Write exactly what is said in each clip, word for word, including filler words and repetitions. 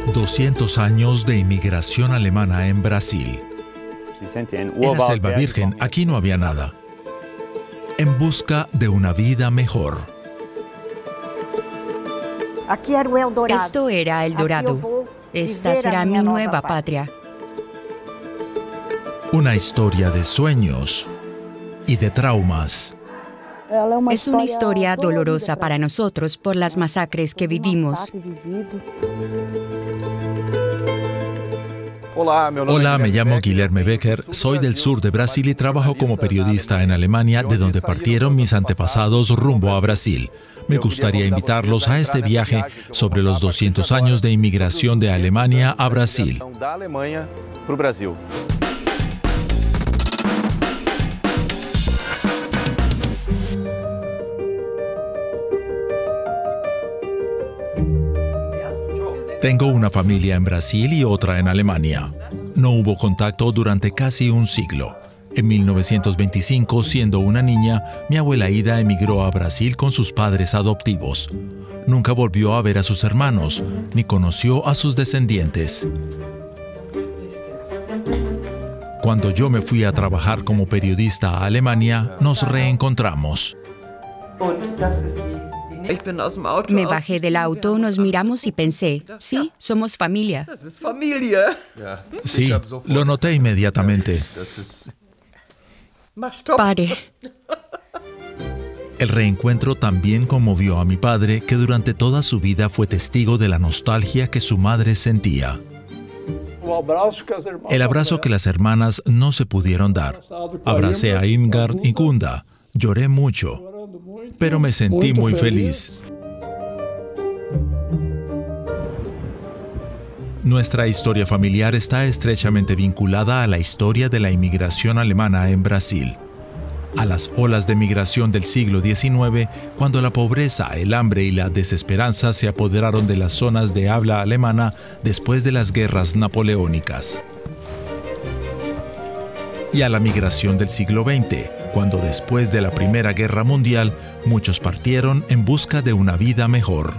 doscientos años de inmigración alemana en Brasil. Era selva virgen, aquí no había nada. En busca de una vida mejor. Esto era El Dorado. Esta será mi nueva patria. Una historia de sueños y de traumas. Es una historia dolorosa para nosotros por las masacres que vivimos. Hola, me llamo Guilherme Becker, soy del sur de Brasil y trabajo como periodista en Alemania, de donde partieron mis antepasados rumbo a Brasil. Me gustaría invitarlos a este viaje sobre los doscientos años de inmigración de Alemania a Brasil. Tengo una familia en Brasil y otra en Alemania. No hubo contacto durante casi un siglo. En mil novecientos veinticinco, siendo una niña, mi abuela Ida emigró a Brasil con sus padres adoptivos. Nunca volvió a ver a sus hermanos, ni conoció a sus descendientes. Cuando yo me fui a trabajar como periodista a Alemania, nos reencontramos. Me bajé del auto, nos miramos y pensé, sí, somos familia. Sí, lo noté inmediatamente. Pare. El reencuentro también conmovió a mi padre, que durante toda su vida fue testigo de la nostalgia que su madre sentía. El abrazo que las hermanas no se pudieron dar. Abracé a Irmgard y Gunda. Lloré mucho, pero me sentí muy feliz. Nuestra historia familiar está estrechamente vinculada a la historia de la inmigración alemana en Brasil. A las olas de migración del siglo diecinueve, cuando la pobreza, el hambre y la desesperanza se apoderaron de las zonas de habla alemana después de las guerras napoleónicas. Y a la migración del siglo veinte, cuando después de la Primera Guerra Mundial, muchos partieron en busca de una vida mejor.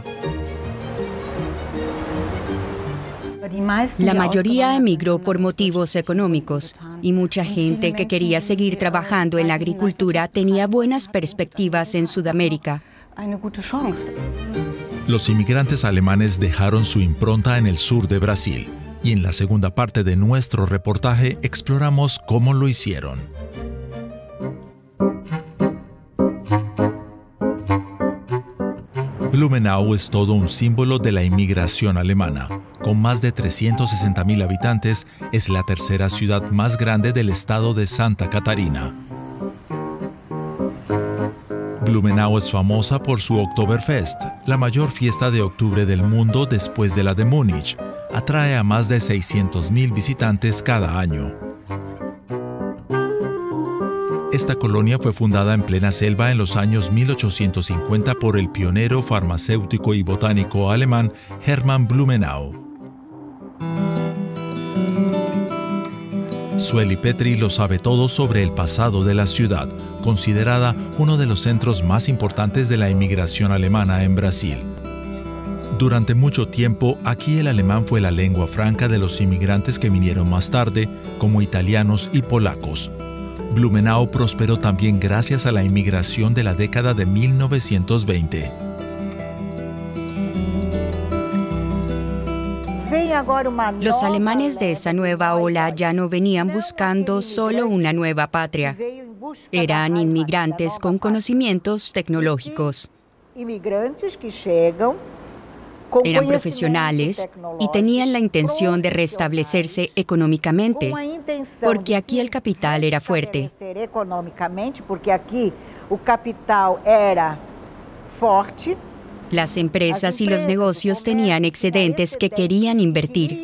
La mayoría emigró por motivos económicos y mucha gente que quería seguir trabajando en la agricultura tenía buenas perspectivas en Sudamérica. Los inmigrantes alemanes dejaron su impronta en el sur de Brasil y en la segunda parte de nuestro reportaje exploramos cómo lo hicieron. Blumenau es todo un símbolo de la inmigración alemana. Con más de trescientos sesenta mil habitantes, es la tercera ciudad más grande del estado de Santa Catarina. Blumenau es famosa por su Oktoberfest, la mayor fiesta de octubre del mundo después de la de Múnich. Atrae a más de seiscientos mil visitantes cada año. Esta colonia fue fundada en plena selva en los años mil ochocientos cincuenta por el pionero farmacéutico y botánico alemán Hermann Blumenau. Sueli Petri lo sabe todo sobre el pasado de la ciudad, considerada uno de los centros más importantes de la inmigración alemana en Brasil. Durante mucho tiempo, aquí el alemán fue la lengua franca de los inmigrantes que vinieron más tarde, como italianos y polacos. Blumenau prosperó también gracias a la inmigración de la década de mil novecientos veinte. Los alemanes de esa nueva ola ya no venían buscando solo una nueva patria. Eran inmigrantes con conocimientos tecnológicos. Eran profesionales y tenían la intención de restablecerse económicamente, porque aquí el capital era fuerte. Las empresas y los negocios tenían excedentes que querían invertir.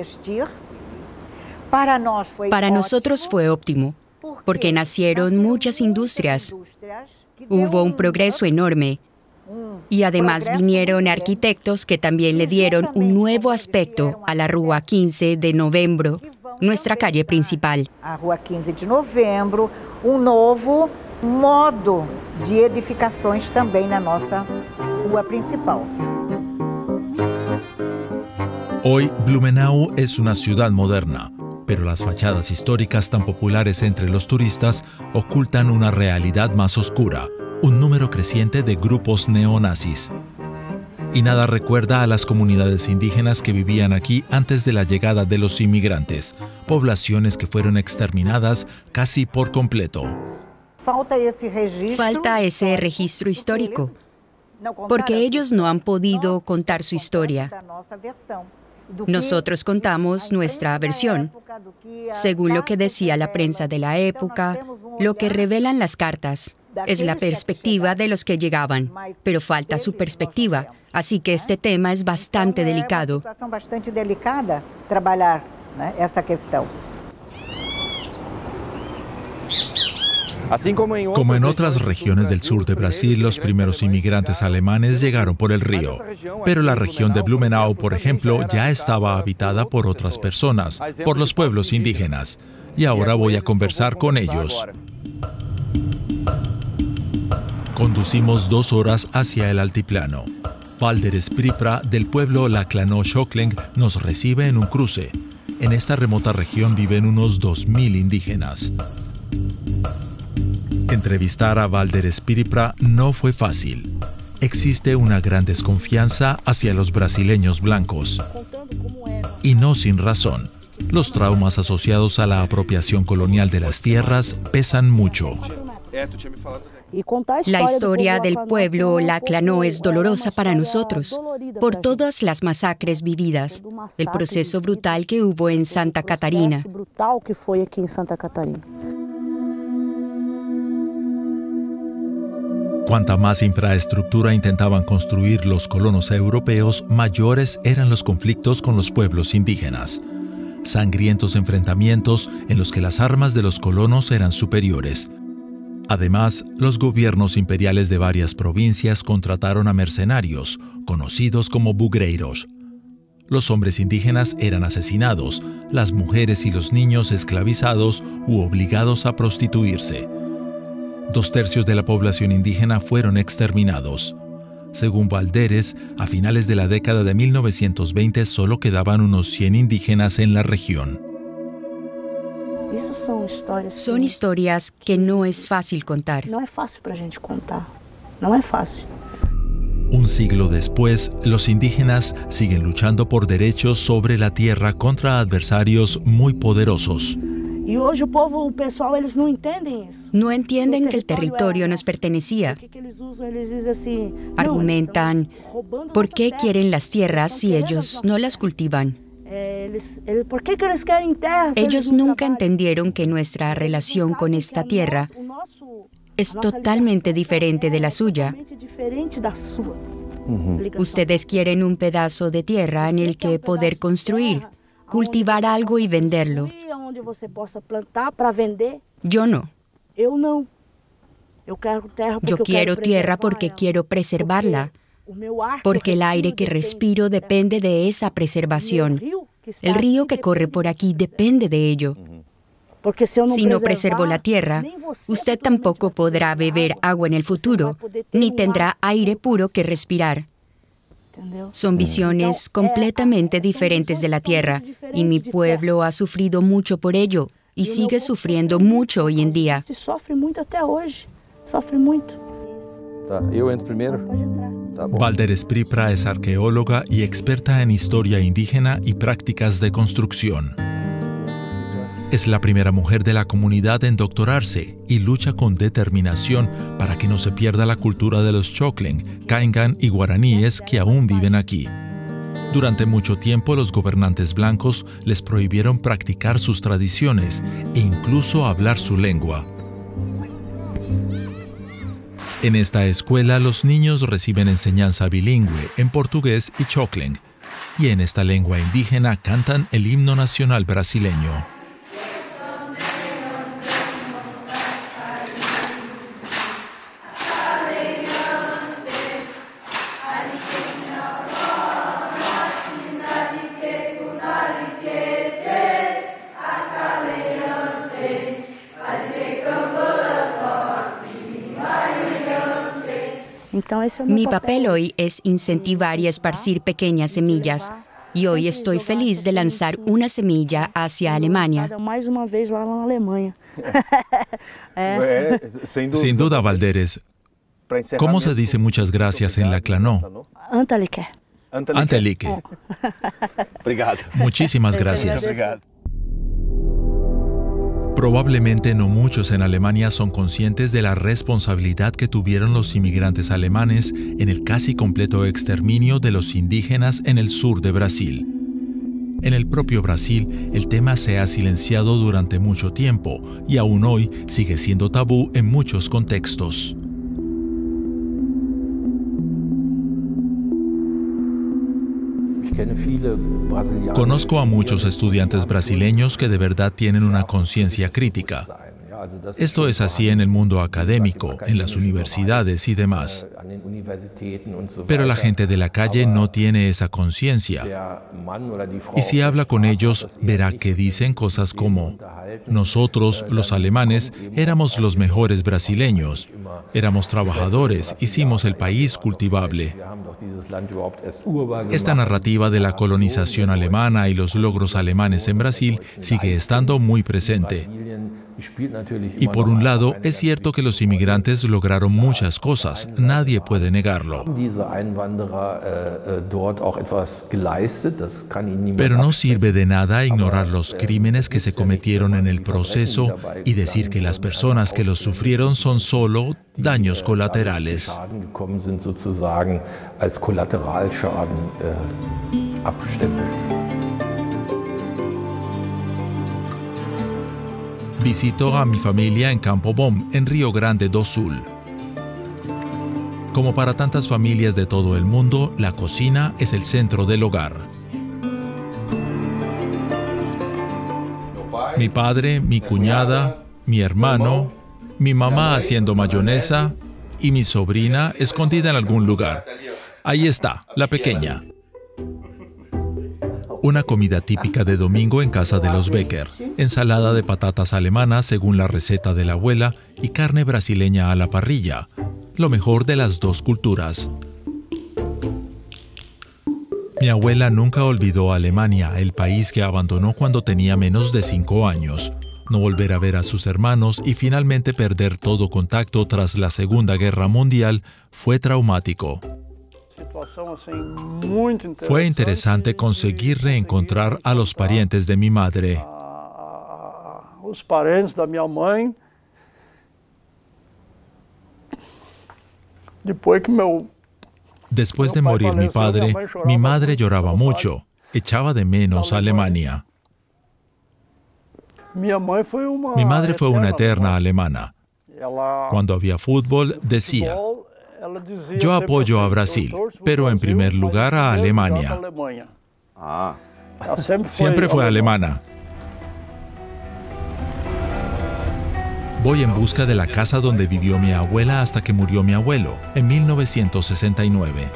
Para nosotros fue óptimo, porque nacieron muchas industrias. Hubo un progreso enorme. Y además vinieron arquitectos que también le dieron un nuevo aspecto a la Rua quince de Novembro, nuestra calle principal. A Rua quinze de Novembro, um novo modo de edificações também na nossa rua principal. Hoy, Blumenau es una ciudad moderna, pero las fachadas históricas tan populares entre los turistas ocultan una realidad más oscura, un número creciente de grupos neonazis. Y nada recuerda a las comunidades indígenas que vivían aquí antes de la llegada de los inmigrantes, poblaciones que fueron exterminadas casi por completo. Falta ese registro histórico, porque ellos no han podido contar su historia. Nosotros contamos nuestra versión, según lo que decía la prensa de la época, lo que revelan las cartas. Es la perspectiva de los que llegaban, pero falta su perspectiva. Así que este tema es bastante delicado. bastante delicada trabalhar, né, essa questão. Como en otras regiones del sur de Brasil, los primeros inmigrantes alemanes llegaron por el río. Pero la región de Blumenau, por ejemplo, ya estaba habitada por otras personas, por los pueblos indígenas. Y ahora voy a conversar con ellos. Conducimos dos horas hacia el altiplano. Valder Espripra, del pueblo Laclanó-Xokleng, nos recibe en un cruce. En esta remota región viven unos dos mil indígenas. Entrevistar a Valder Espripra no fue fácil. Existe una gran desconfianza hacia los brasileños blancos. Y no sin razón. Los traumas asociados a la apropiación colonial de las tierras pesan mucho. La historia del pueblo Laclanó es dolorosa para nosotros, por todas las masacres vividas, el proceso brutal que hubo en Santa Catarina. Cuanta más infraestructura intentaban construir los colonos europeos, mayores eran los conflictos con los pueblos indígenas. Sangrientos enfrentamientos en los que las armas de los colonos eran superiores. Además, los gobiernos imperiales de varias provincias contrataron a mercenarios, conocidos como bugreiros. Los hombres indígenas eran asesinados, las mujeres y los niños esclavizados u obligados a prostituirse. Dos tercios de la población indígena fueron exterminados. Según Valderes, a finales de la década de mil novecientos veinte solo quedaban unos cien indígenas en la región. Son historias que no es fácil contar. No es fácil para a gente contar. No es fácil. Un siglo después, los indígenas siguen luchando por derechos sobre la tierra contra adversarios muy poderosos. Y hoy el pueblo, el pessoal, ellos no entienden eso. No entienden que el territorio nos pertenecía. Argumentan, ¿por qué quieren las tierras si ellos no las cultivan? Ellos nunca entendieron que nuestra relación con esta tierra es totalmente diferente de la suya. Ustedes quieren un pedazo de tierra en el que poder construir, cultivar algo y venderlo. Yo no. Yo quiero tierra porque quiero preservarla, porque el aire que respiro depende de esa preservación. El río que corre por aquí depende de ello. Si no preservo la tierra, usted tampoco podrá beber agua en el futuro, ni tendrá aire puro que respirar. Son visiones completamente diferentes de la tierra, y mi pueblo ha sufrido mucho por ello, y sigue sufriendo mucho hoy en día. Sofre mucho até hoje. Sofre mucho. Yo entro primero. Valder Espripra es arqueóloga y experta en historia indígena y prácticas de construcción. Es la primera mujer de la comunidad en doctorarse y lucha con determinación para que no se pierda la cultura de los Xokleng, Kaingan y guaraníes que aún viven aquí. Durante mucho tiempo los gobernantes blancos les prohibieron practicar sus tradiciones e incluso hablar su lengua. En esta escuela los niños reciben enseñanza bilingüe en portugués y Xokleng, y en esta lengua indígena cantan el himno nacional brasileño. Mi papel hoy es incentivar y esparcir pequeñas semillas Y hoy estoy feliz de lanzar una semilla hacia Alemania. Mais uma vez lá na Alemanha. Sin duda, Valderes. ¿Cómo se dice muchas gracias en la Clanó? Antalike. Antelike. Muchísimas gracias. Probablemente no muchos en Alemania son conscientes de la responsabilidad que tuvieron los inmigrantes alemanes en el casi completo exterminio de los indígenas en el sur de Brasil. En el propio Brasil, el tema se ha silenciado durante mucho tiempo y aún hoy sigue siendo tabú en muchos contextos. Conozco a muchos estudiantes brasileños que de verdad tienen una conciencia crítica. Esto es así en el mundo académico, en las universidades y demás. Pero la gente de la calle no tiene esa conciencia. Y si habla con ellos, verá que dicen cosas como: nosotros, los alemanes, éramos los mejores brasileños. Éramos trabajadores, hicimos el país cultivable. Esta narrativa de la colonización alemana y los logros alemanes en Brasil sigue estando muy presente. Y por un lado, es cierto que los inmigrantes lograron muchas cosas, nadie puede negarlo. Pero no sirve de nada ignorar los crímenes que se cometieron en el proceso y decir que las personas que los sufrieron son solo daños colaterales. Visito a mi familia en Campo Bom, en Río Grande do Sul. Como para tantas familias de todo el mundo, la cocina es el centro del hogar. Mi padre, mi cuñada, mi hermano, mi mamá haciendo mayonesa y mi sobrina escondida en algún lugar. Ahí está, la pequeña. Una comida típica de domingo en casa de los Becker, ensalada de patatas alemanas según la receta de la abuela y carne brasileña a la parrilla, lo mejor de las dos culturas. Mi abuela nunca olvidó a Alemania, el país que abandonó cuando tenía menos de cinco años. No volver a ver a sus hermanos y finalmente perder todo contacto tras la Segunda Guerra Mundial fue traumático. Fue interesante conseguir reencontrar a los parientes de mi madre. Después de morir mi padre, mi madre lloraba mucho, echaba de menos a Alemania. Mi madre fue una eterna alemana. Cuando había fútbol, decía: yo apoyo a Brasil, pero en primer lugar a Alemania. Siempre fue alemana. Voy en busca de la casa donde vivió mi abuela hasta que murió mi abuelo, en mil novecientos sesenta y nueve.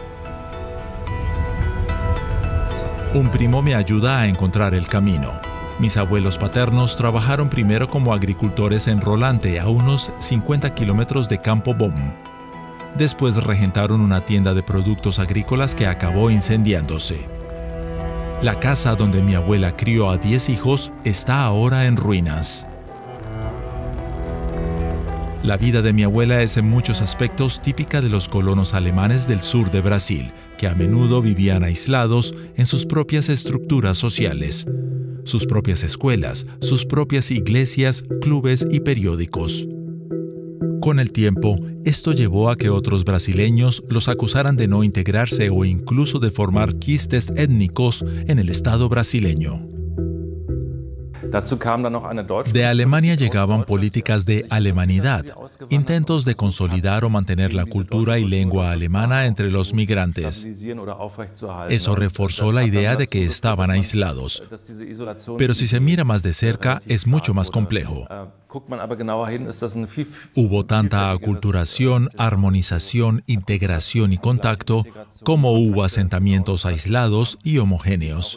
Un primo me ayuda a encontrar el camino. Mis abuelos paternos trabajaron primero como agricultores en Rolante, a unos cincuenta kilómetros de Campo Bom. Después regentaron una tienda de productos agrícolas que acabó incendiándose. La casa donde mi abuela crió a diez hijos está ahora en ruinas. La vida de mi abuela es en muchos aspectos típica de los colonos alemanes del sur de Brasil, que a menudo vivían aislados en sus propias estructuras sociales, sus propias escuelas, sus propias iglesias, clubes y periódicos. Con el tiempo, esto llevó a que otros brasileños los acusaran de no integrarse o incluso de formar quistes étnicos en el Estado brasileño. De Alemania llegaban políticas de alemanidad, intentos de consolidar o mantener la cultura y lengua alemana entre los migrantes. Eso reforzó la idea de que estaban aislados. Pero si se mira más de cerca, es mucho más complejo. Hubo tanta aculturación, armonización, integración y contacto, como hubo asentamientos aislados y homogéneos.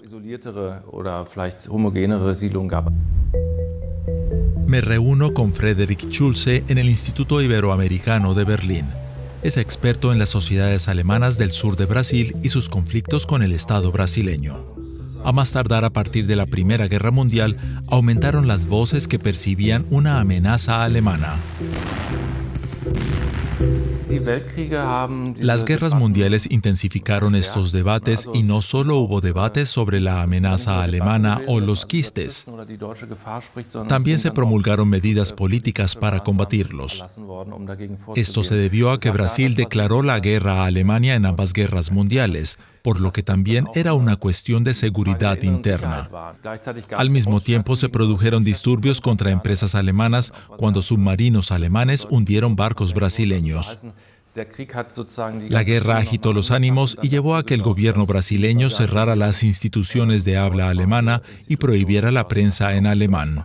Me reúno con Frederick Schulze en el Instituto Iberoamericano de Berlín. Es experto en las sociedades alemanas del sur de Brasil y sus conflictos con el Estado brasileño. A más tardar a partir de la Primera Guerra Mundial, aumentaron las voces que percibían una amenaza alemana. Las guerras mundiales intensificaron estos debates y no solo hubo debates sobre la amenaza alemana o los quistes. También se promulgaron medidas políticas para combatirlos. Esto se debió a que Brasil declaró la guerra a Alemania en ambas guerras mundiales, por lo que también era una cuestión de seguridad interna. Al mismo tiempo se produjeron disturbios contra empresas alemanas cuando submarinos alemanes hundieron barcos brasileños. La guerra agitó los ánimos y llevó a que el gobierno brasileño cerrara las instituciones de habla alemana y prohibiera la prensa en alemán.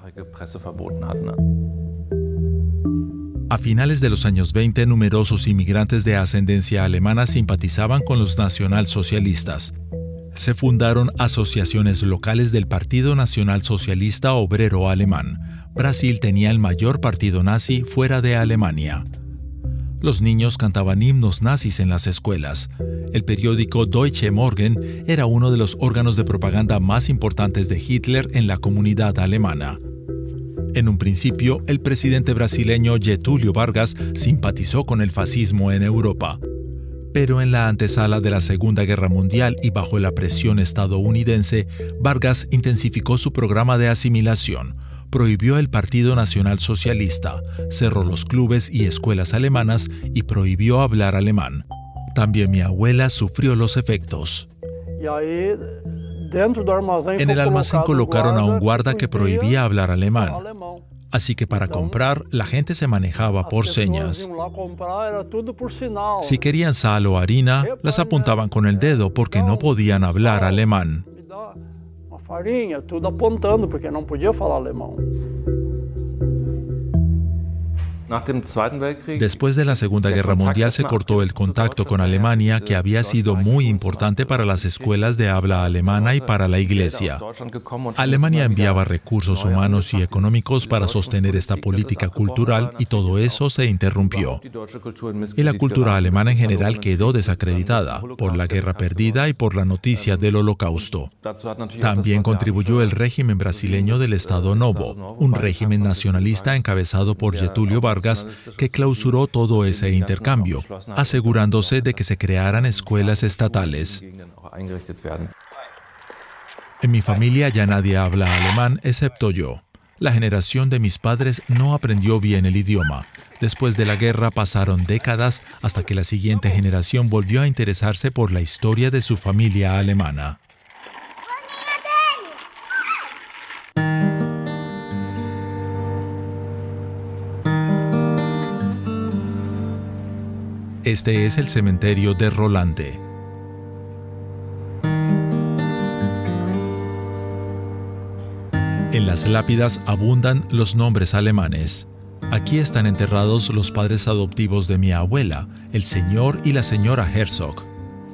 A finales de los años veinte, numerosos inmigrantes de ascendencia alemana simpatizaban con los nacionalsocialistas. Se fundaron asociaciones locales del Partido Nacional Socialista Obrero Alemán. Brasil tenía el mayor partido nazi fuera de Alemania. Los niños cantaban himnos nazis en las escuelas. El periódico Deutsche Morgen era uno de los órganos de propaganda más importantes de Hitler en la comunidad alemana. En un principio, el presidente brasileño Getúlio Vargas simpatizó con el fascismo en Europa. Pero en la antesala de la Segunda Guerra Mundial y bajo la presión estadounidense, Vargas intensificó su programa de asimilación. Prohibió el Partido Nacional Socialista, cerró los clubes y escuelas alemanas y prohibió hablar alemán. También mi abuela sufrió los efectos. En el almacén colocaron a un guarda que prohibía hablar alemán. Así que para comprar, la gente se manejaba por señas. Si querían sal o harina, las apuntaban con el dedo porque no podían hablar alemán. Farinha, tudo apontando, porque não podia falar alemão. Después de la Segunda Guerra Mundial se cortó el contacto con Alemania, que había sido muy importante para las escuelas de habla alemana y para la Iglesia. Alemania enviaba recursos humanos y económicos para sostener esta política cultural y todo eso se interrumpió. Y la cultura alemana en general quedó desacreditada por la guerra perdida y por la noticia del Holocausto. También contribuyó el régimen brasileño del Estado Novo, un régimen nacionalista encabezado por Getúlio Vargas, que clausuró todo ese intercambio, asegurándose de que se crearan escuelas estatales. En mi familia ya nadie habla alemán excepto yo. La generación de mis padres no aprendió bien el idioma. Después de la guerra pasaron décadas hasta que la siguiente generación volvió a interesarse por la historia de su familia alemana. Este es el cementerio de Rolante. En las lápidas abundan los nombres alemanes. Aquí están enterrados los padres adoptivos de mi abuela, el señor y la señora Herzog.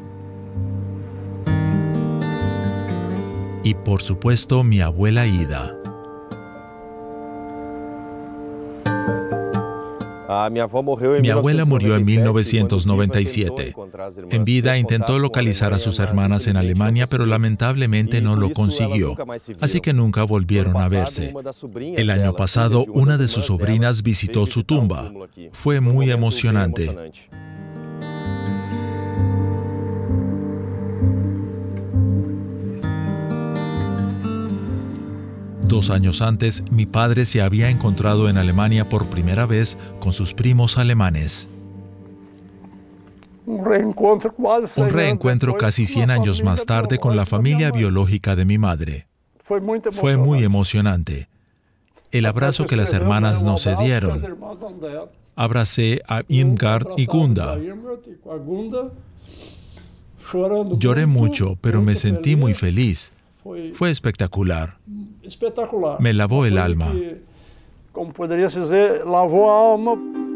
Y por supuesto mi abuela Ida. Mi abuela murió en mil novecientos noventa y siete. En vida intentó localizar a sus hermanas en Alemania, pero lamentablemente no lo consiguió, así que nunca volvieron a verse. El año pasado, una de sus sobrinas visitó su tumba. Fue muy emocionante. Dos años antes, mi padre se había encontrado en Alemania por primera vez con sus primos alemanes. Un reencuentro, Un reencuentro casi cien años más tarde con la familia biológica de mi madre. Fue muy emocionante. El abrazo que las hermanas nos se dieron. Abracé a Irmgard y Gunda. Lloré mucho, pero me sentí muy feliz. Fue espectacular. Me lavó el alma. Como podría decir, lavó alma.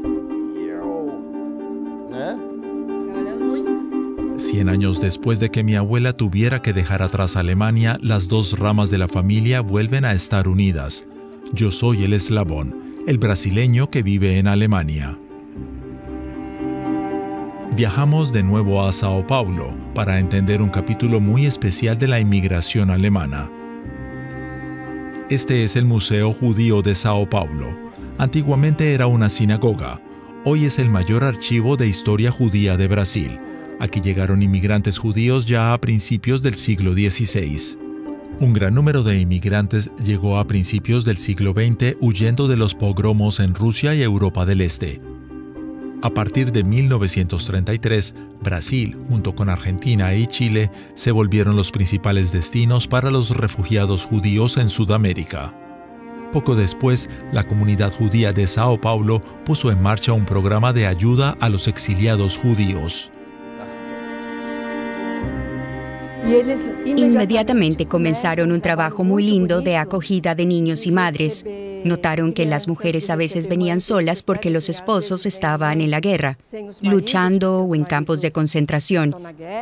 Cien años después de que mi abuela tuviera que dejar atrás Alemania, las dos ramas de la familia vuelven a estar unidas. Yo soy el eslabón, el brasileño que vive en Alemania. Viajamos de nuevo a Sao Paulo para entender un capítulo muy especial de la inmigración alemana. Este es el Museo Judío de Sao Paulo. Antiguamente era una sinagoga. Hoy es el mayor archivo de historia judía de Brasil. Aquí llegaron inmigrantes judíos ya a principios del siglo dieciséis. Un gran número de inmigrantes llegó a principios del siglo veinte huyendo de los pogromos en Rusia y Europa del Este. A partir de mil novecientos treinta y tres, Brasil, junto con Argentina y Chile, se volvieron los principales destinos para los refugiados judíos en Sudamérica. Poco después, la comunidad judía de Sao Paulo puso en marcha un programa de ayuda a los exiliados judíos. Inmediatamente comenzaron un trabajo muy lindo de acogida de niños y madres. Notaron que las mujeres a veces venían solas porque los esposos estaban en la guerra, luchando o en campos de concentración.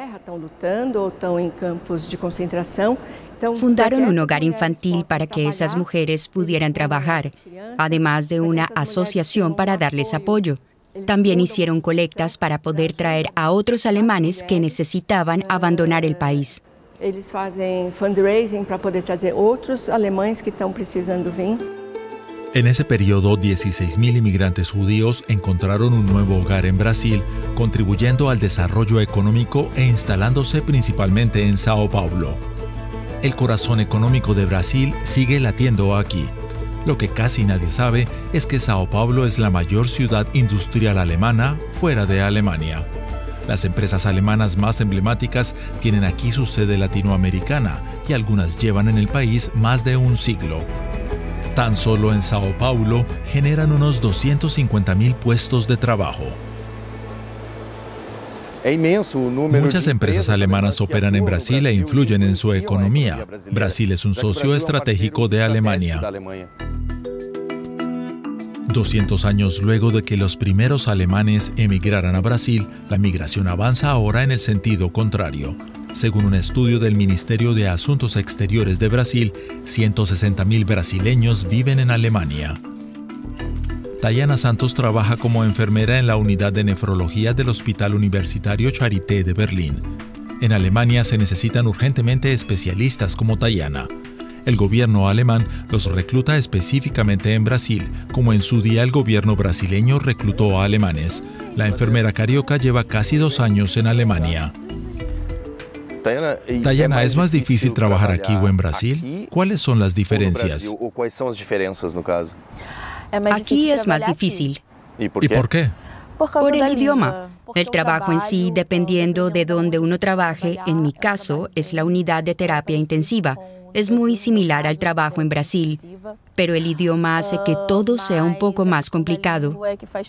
Fundaron un hogar infantil para que esas mujeres pudieran trabajar, además de una asociación para darles apoyo. También hicieron colectas para poder traer a otros alemanes que necesitaban abandonar el país. Eles fazem fundraising para poder trazer outros alemães que estão precisando vir. En ese periodo, dieciséis mil inmigrantes judíos encontraron un nuevo hogar en Brasil, contribuyendo al desarrollo económico e instalándose principalmente en Sao Paulo. El corazón económico de Brasil sigue latiendo aquí. Lo que casi nadie sabe es que Sao Paulo es la mayor ciudad industrial alemana fuera de Alemania. Las empresas alemanas más emblemáticas tienen aquí su sede latinoamericana y algunas llevan en el país más de un siglo. Tan solo en Sao Paulo generan unos doscientos cincuenta mil puestos de trabajo. Muchas empresas alemanas operan en Brasil e influyen en su economía. Brasil es un socio estratégico de Alemania. doscientos años luego de que los primeros alemanes emigraran a Brasil, la migración avanza ahora en el sentido contrario. Según un estudio del Ministerio de Asuntos Exteriores de Brasil, ciento sesenta mil brasileños viven en Alemania. Tayana Santos trabaja como enfermera en la unidad de nefrología del Hospital Universitario Charité de Berlín. En Alemania se necesitan urgentemente especialistas como Tayana. El gobierno alemán los recluta específicamente en Brasil, como en su día el gobierno brasileño reclutó a alemanes. La enfermera carioca lleva casi dos años en Alemania. Tayana, ¿es más difícil trabajar aquí o en Brasil? ¿Cuáles son las diferencias? Aquí es más difícil. ¿Y por qué? Por el idioma. El trabajo en sí, dependiendo de dónde uno trabaje, en mi caso, es la unidad de terapia intensiva. Es muy similar al trabajo en Brasil, pero el idioma hace que todo sea un poco más complicado.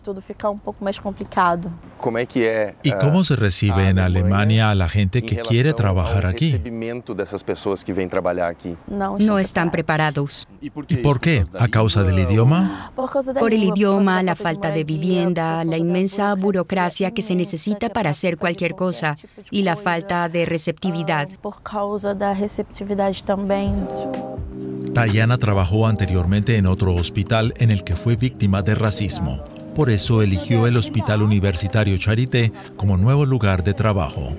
¿Y cómo se recibe en Alemania a la gente que quiere trabajar aquí? No están preparados. ¿Y por qué? ¿A causa del idioma? Por el idioma, la falta de vivienda, la inmensa burocracia que se necesita para hacer cualquier cosa y la falta de receptividad. Tayana trabajó anteriormente en otro hospital en el que fue víctima de racismo. Por eso eligió el Hospital Universitario Charité como nuevo lugar de trabajo.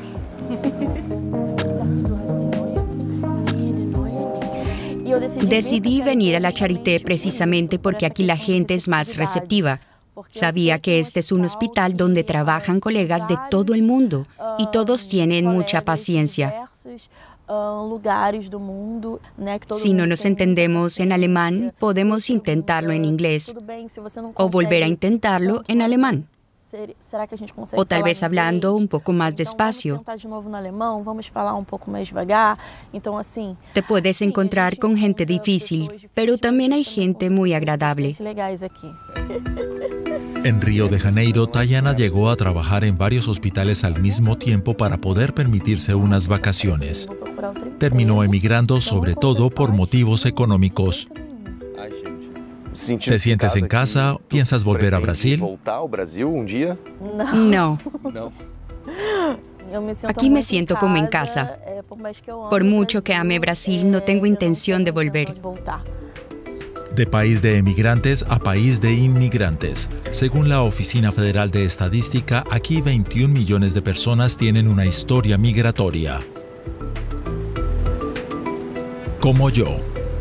Decidí venir a la Charité precisamente porque aquí la gente es más receptiva. Sabía que este es un hospital donde trabajan colegas de todo el mundo y todos tienen mucha paciencia. Si no nos entendemos en alemán, podemos intentarlo en inglés o volver a intentarlo en alemán. O tal vez hablando un poco más despacio. Te puedes encontrar con gente difícil, pero también hay gente muy agradable. En Río de Janeiro, Tayana llegó a trabajar en varios hospitales al mismo tiempo para poder permitirse unas vacaciones. Terminó emigrando sobre todo por motivos económicos. ¿Te sientes en casa? ¿Piensas volver a Brasil? No. Aquí me siento como en casa. Por mucho que ame Brasil, no tengo intención de volver. De país de emigrantes a país de inmigrantes. Según la Oficina Federal de Estadística, aquí veintiún millones de personas tienen una historia migratoria. Como yo.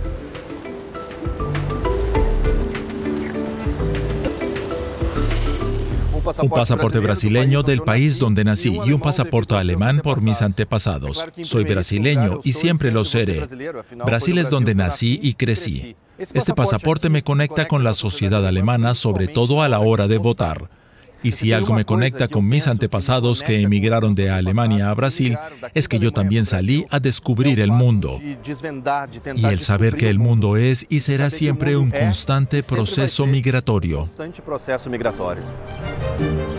Un pasaporte brasileño del país donde nací y un pasaporte alemán por mis antepasados. Soy brasileño y siempre lo seré. Brasil es donde nací y crecí. Este pasaporte me conecta con la sociedad alemana, sobre todo a la hora de votar. Y si algo me conecta con mis antepasados que emigraron de Alemania a Brasil, es que yo también salí a descubrir el mundo. Y el saber que el mundo es y será siempre un constante proceso migratorio.